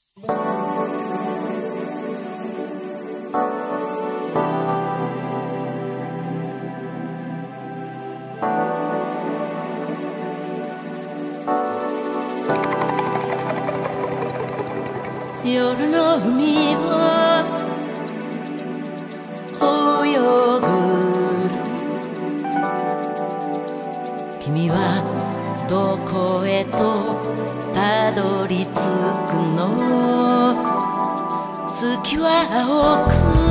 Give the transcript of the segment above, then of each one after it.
夜の海を泳ぐ君はどこへとたどり着くの。月は青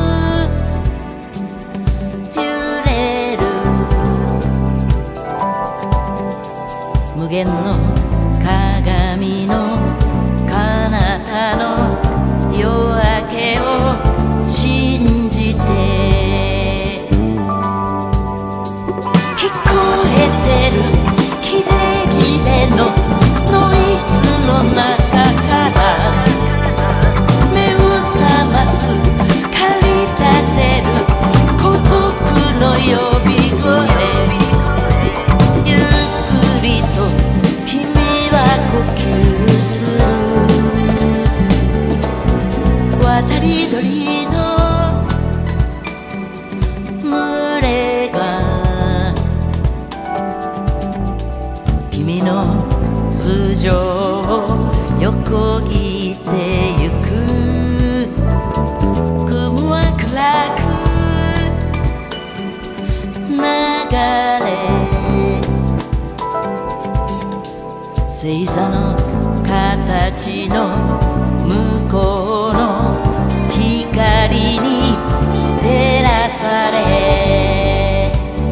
く揺れる無限の鏡の彼方の夜明けを信じて聞こえてるキレキレのノイズの中から目を覚ます駆り立てる孤独の呼び声。ゆっくりと君は呼吸する。渡り鳥の群れが君の頭上を横切ってゆく。雲は暗く流れ星座の形の向こうの光に照らされ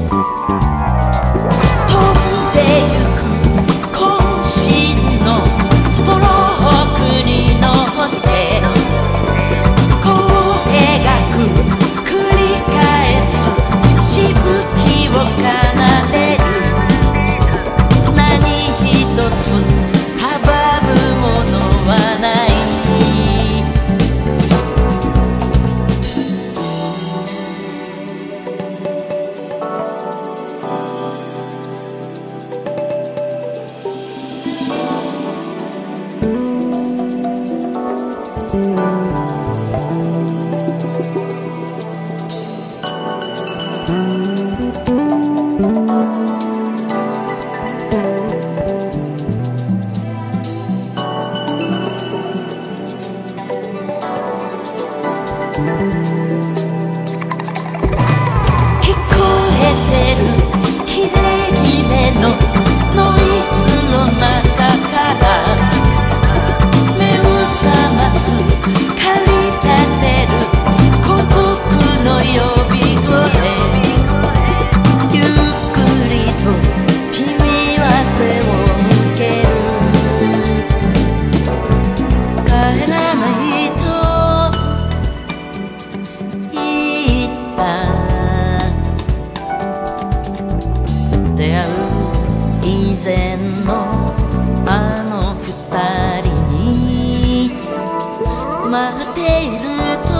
飛んでゆく渾身のストロークに乗ってこう描く繰り返すしぶきを奏でる。何一つ阻むものはない。待っていると